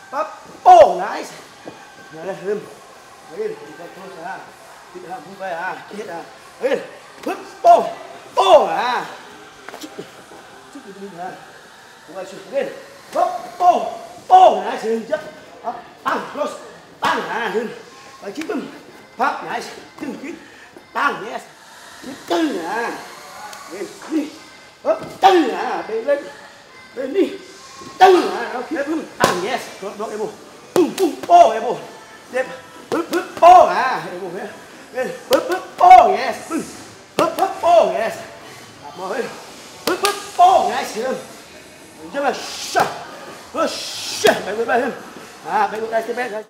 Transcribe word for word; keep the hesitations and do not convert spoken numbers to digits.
up, oh, nice. Now let him. In, close ah. Keep it up, move away ah. Hit ah. In, put, oh, oh ah. Chút chút đi ha. Quay xuống lên. Up, oh, oh, nice. In, just up, bang, close, bang ah. In, và keep him. Pop, nice. Two, keep, bang, yes. Keep two ah. In, đi. Up, two ah. Bên lên, bên đi. Two ah. Now keep him. Bang, yes. Drop, drop, elbow. Boom, boom, oh, elbow. Step. Put, put, oh, ah, elbow here. Then, put, put, oh, yes. Put, put, oh, yes. Up more in. Put, put, oh, nice. Hit him. Just like, shut. Shut. Back with him. Ah, back with that, step back.